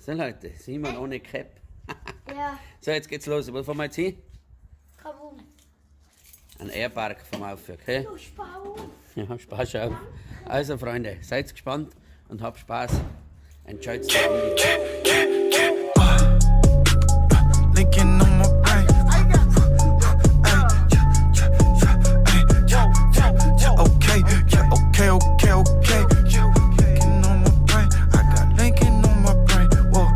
So Leute, Simon ohne Cap. Ja, So, jetzt geht's los. Wo fahren wir jetzt hin? Kabum. Ein Airpark vom Aufwärts, okay? Du Spau. Ja, Spaß auf. Also Freunde, seid gespannt und habt Spaß. Enjoyt das Video. Linking on my brain. Okay, yeah, okay, okay, okay. Linking on my brain. I got Lincoln on my brain. Whoa.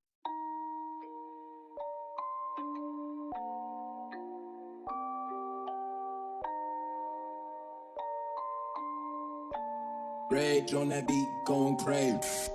Rage on that beat, going crazy.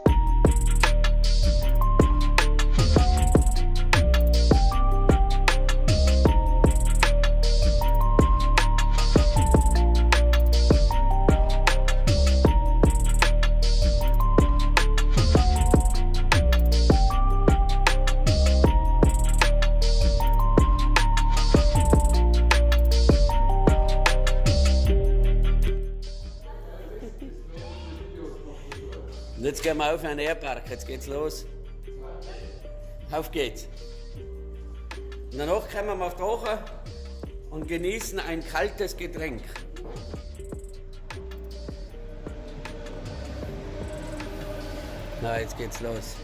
Und jetzt gehen wir auf einen Airpark, jetzt geht's los. Auf geht's. Und danach kommen wir auf die Woche und genießen ein kaltes Getränk. Na, jetzt geht's los.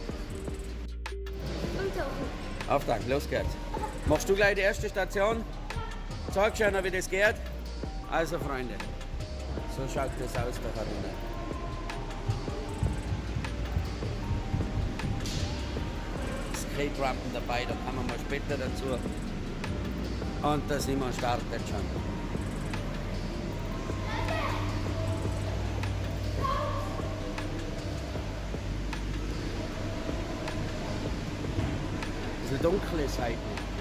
Auftrag, los geht's. Machst du gleich die erste Station? Zeig schon, wie das geht. Also Freunde, so schaut das aus da herunter. Skate-Rampen dabei, da kommen wir mal später dazu. Und der Simon startet schon. Ein bisschen dunkel ist heute.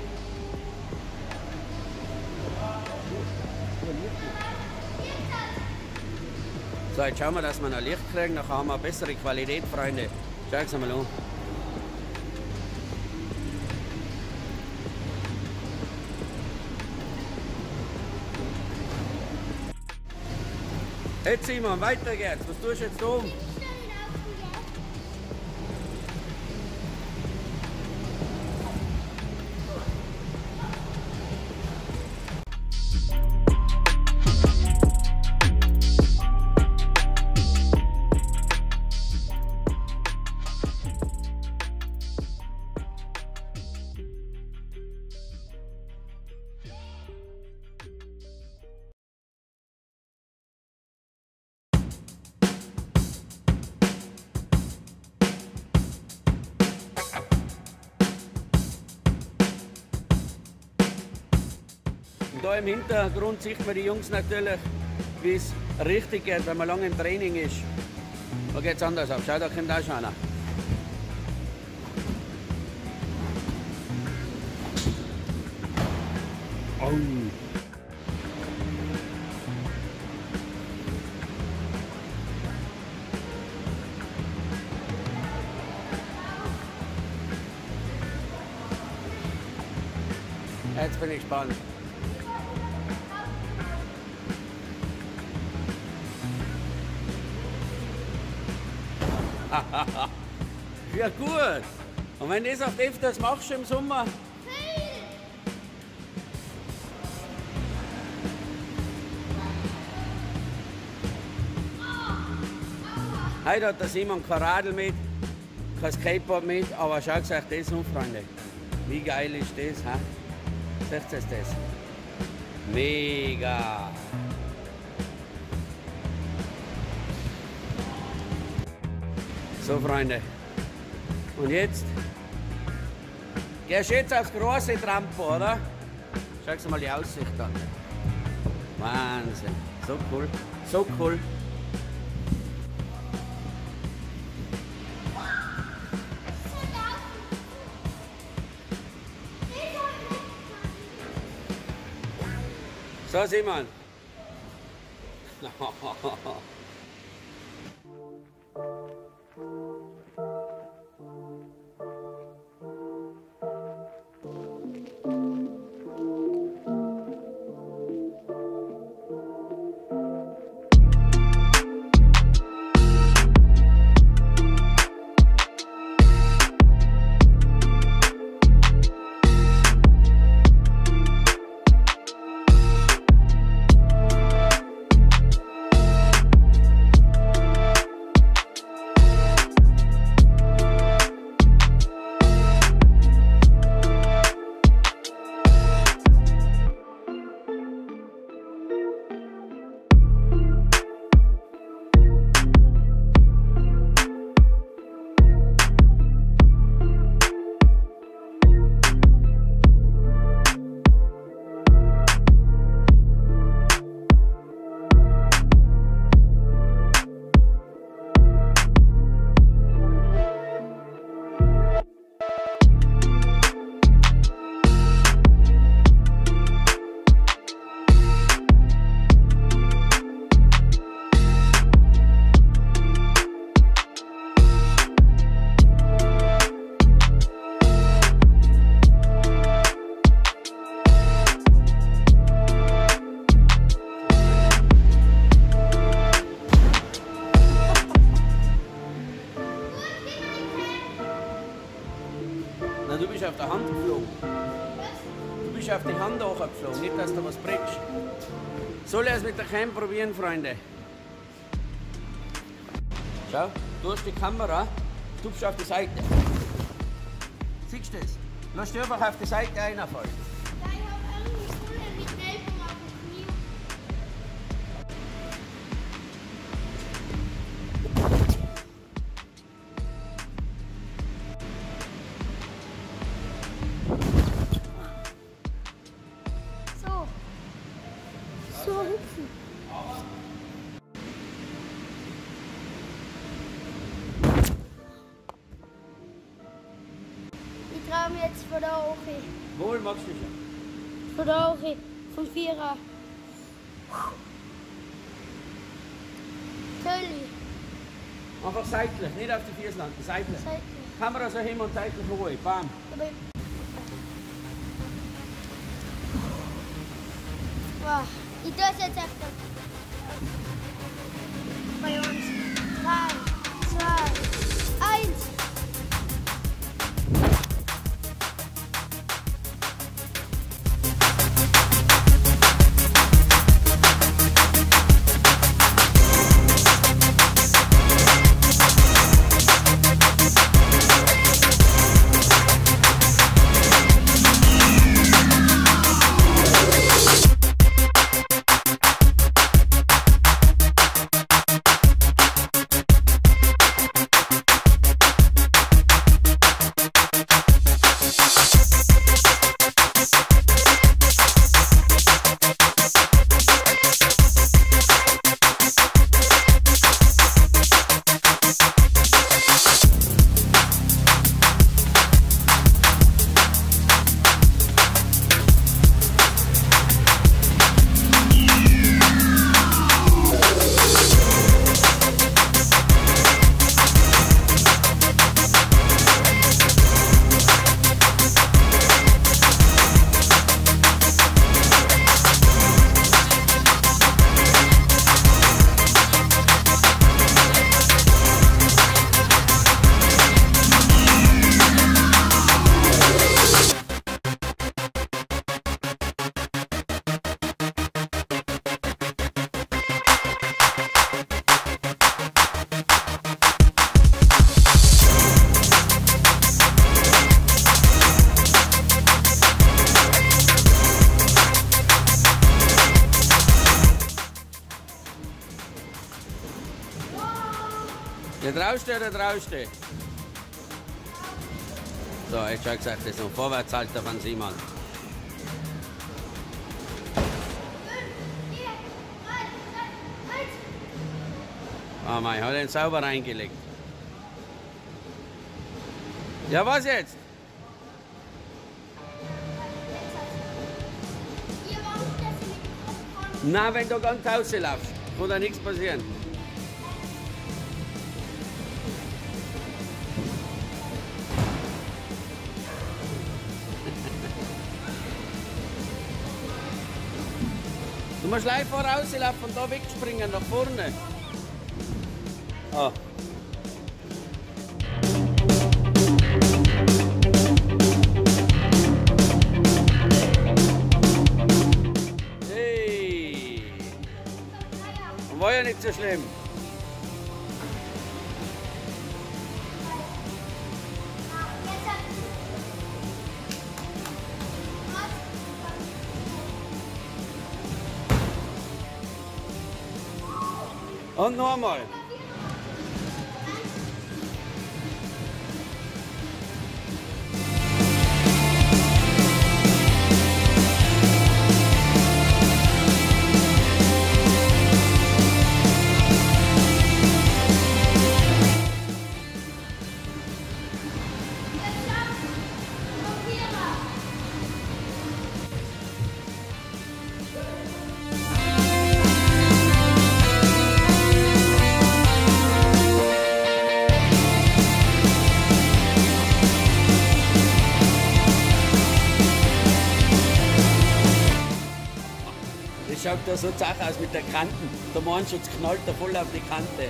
So, jetzt schauen wir, dass wir noch Licht kriegen, dann haben wir eine bessere Qualität, Freunde. Schaut es mal an. Jetzt Simon, weiter geht's. Was tust du jetzt da oben? Und da im Hintergrund sieht man die Jungs natürlich, wie es richtig geht, wenn man lange im Training ist. Da geht es anders auf. Schau, da kommt auch schon einer. Oh. Jetzt bin ich gespannt. Ja gut. Und wenn du das auf öfters machst im Sommer? Heute hat der Simon kein Radl mit, kein Skateboard mit, aber schaut euch das an, Freunde. Wie geil ist das, ha? Seht ihr das? Mega! So, Freunde. Und jetzt gehst du jetzt aufs große Trampo, oder? Schau dir mal die Aussicht an. Wahnsinn. So cool. So cool. So, Simon. Na, du bist auf der Hand geflogen. Du bist auf die Hand hochgeflogen, nicht dass du was brichst. Soll ich es mit der Cam probieren, Freunde? Schau, du hast die Kamera, du bist auf die Seite. Siehst du das? Lass dich einfach auf die Seite reinfallen. Ja, ich habe irgendwie Schule mit Nelken auf dem Knie. So. So hüpfen. Ich traue mir jetzt von der Oche. Wohl magst du schon. Von der Oche. Vom Vierer. Tölli. Einfach seitlich, nicht auf die Füße landen, seitlich. Seitlich. Kamera so hin und seitlich ruhig, bam. Aber wow. Ich tue es jetzt öfter. Bei uns. 3, 2, 1. Der traust oder traust du? So, jetzt schon gesagt, das ist ein Vorwärtshalter von Simon. 5, 4, 3, 2, 1. Oh mein, hat ihn sauber reingelegt. Ja, was jetzt? Ihr macht das mit dem Kopf. Na, wenn du ganz rauslaufst, kann da nichts passieren. Du musst live vorauslaufen und da wegspringen, nach vorne. Ah. Hey. Und war ja nicht so schlimm. Und noch einmal. Das schaut da so zach aus mit der Kanten. Der Mannschutz knallt da voll auf die Kante.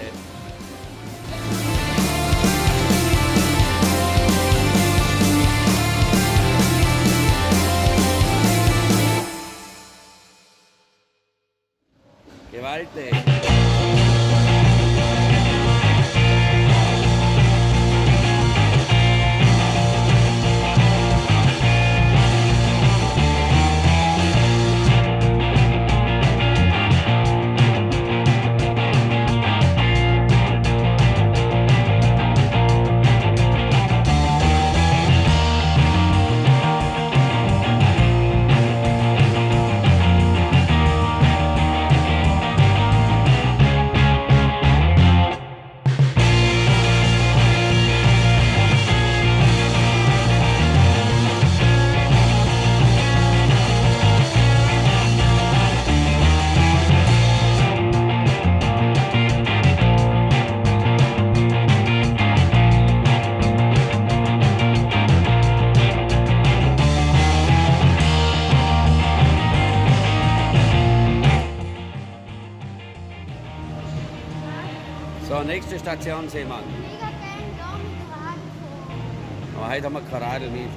nächste Station, Seemann? Mega gern da mit dem Radl fahren. Aber heute haben wir kein Radl mit.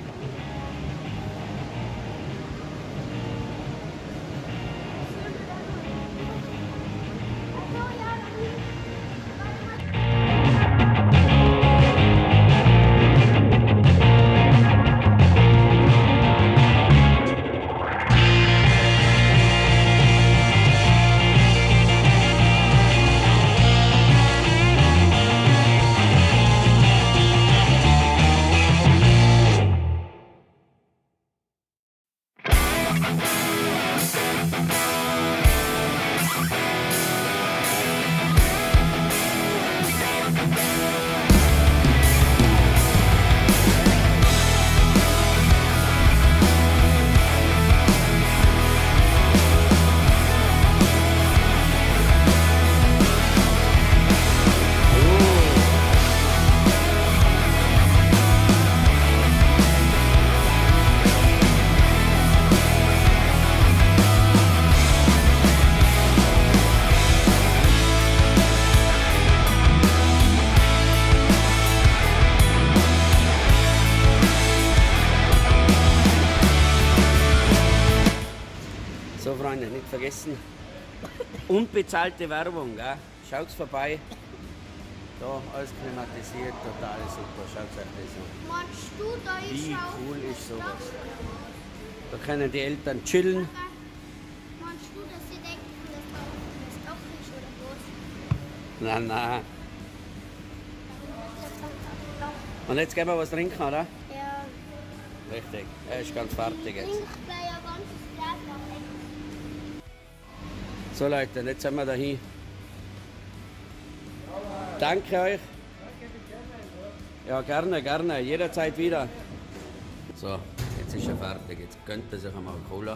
So Freunde, nicht vergessen, unbezahlte Werbung, gell? Schaut's vorbei. Da alles klimatisiert, total super, schaut's euch das an. Meinst du, da ist Wie auch cool ist sowas? Dach? Da können die Eltern chillen. Meinst du, dass sie denken, dass da unten das Dach ist oder was? Nein, nein. Und jetzt gehen wir was trinken, oder? Ja. Richtig, er ist ganz fertig jetzt. Trink gleich ein ganzes Glas nach. So Leute, jetzt sind wir dahin. Danke euch. Ja, gerne, gerne. Jederzeit wieder. So, jetzt ist er fertig. Jetzt gönnt er sich einmal Cola.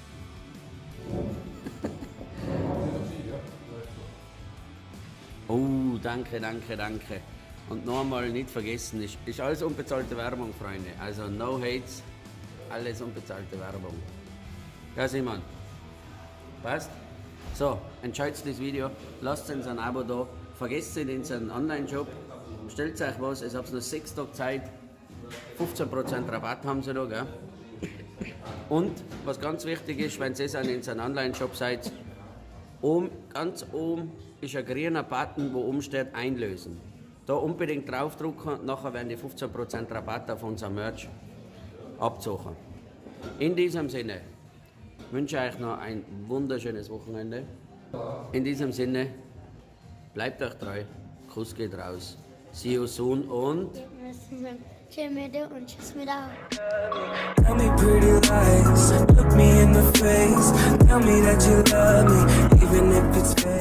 Oh, danke, danke, danke. Und nochmal nicht vergessen, ist alles unbezahlte Werbung, Freunde. Also no hates, alles unbezahlte Werbung. Ja, Simon. Passt? So, entscheidet das Video, lasst uns ein Abo da, vergesst nicht in unseren Online-Shop, stellt euch was, es habt noch 6 Tage Zeit, 15% Rabatt haben sie da, gell? Und, was ganz wichtig ist, wenn ihr in unseren Online-Shop seid, oben, ganz oben ist ein grüner Button, wo oben steht Einlösen. Da unbedingt draufdrücken, nachher werden die 15% Rabatt auf unser Merch abzogen. In diesem Sinne wünsche ich euch noch ein wunderschönes Wochenende. In diesem Sinne, bleibt euch treu, Kuss geht raus. See you soon und... Tschüss mit dir und tschüss mit dir. Tell me pretty lies, look me in the face. Tell me that you love me, even if it's fake.